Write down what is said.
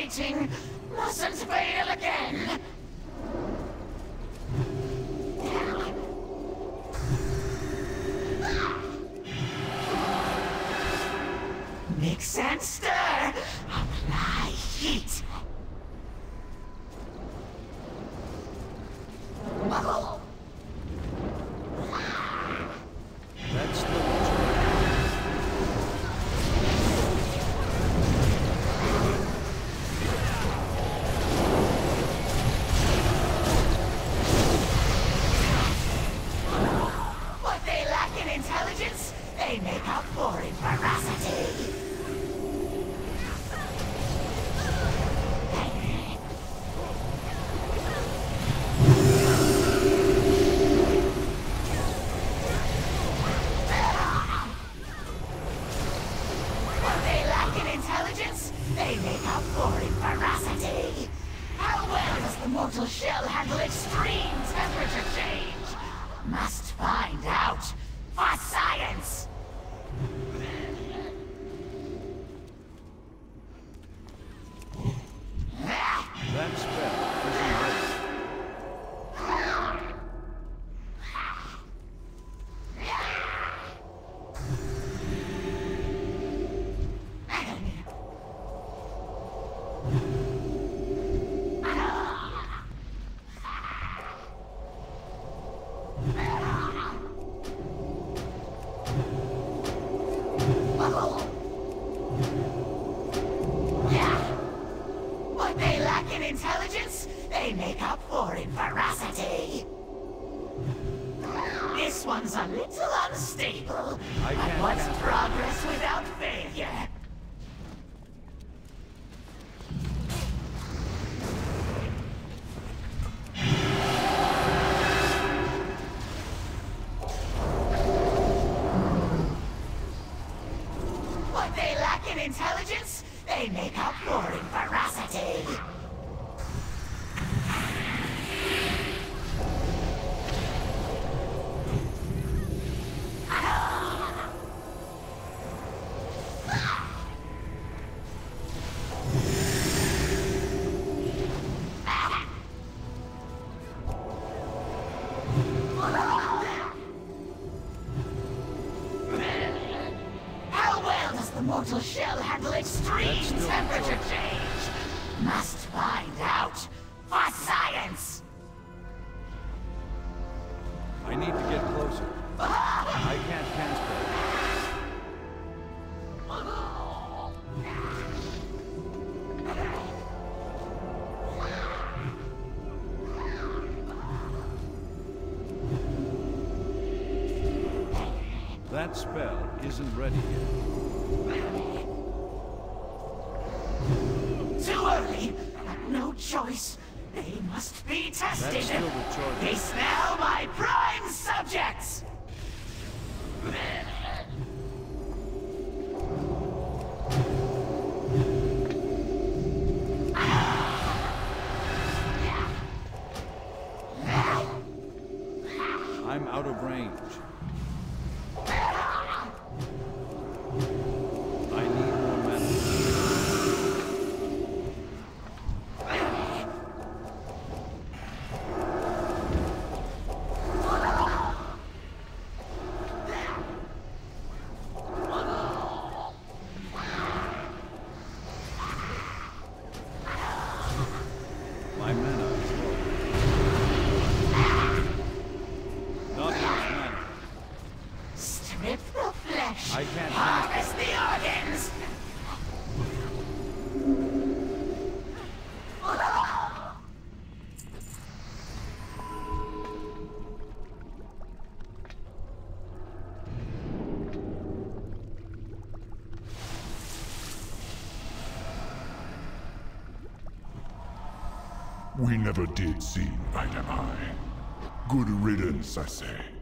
waiting mustn't fail again. Mix and stir. Apply heat. That's the What they lack in intelligence, they make up for in veracity. What they lack in intelligence, they make up for in veracity. How well does the mortal shell handle extreme temperature change? Must find out for science. that spell isn't ready. What they lack in intelligence, they make up for in veracity. This one's a little unstable. I But can't what's handle it. progress without failure? What they lack in intelligence, they make up for in veracity. How well does the mortal shell handle extreme That's still temperature close. change? Must find out for science. I need to get closer. I can't cast that. That spell isn't ready yet. Too early. No choice. They must be tested. That's still the choice. They smell my prime subjects. I'm out of range. I need more mana. My mana is low. Not enough mana. Strip the flesh. I can't Harvest the organs. We never did see eye to eye. Good riddance, I say.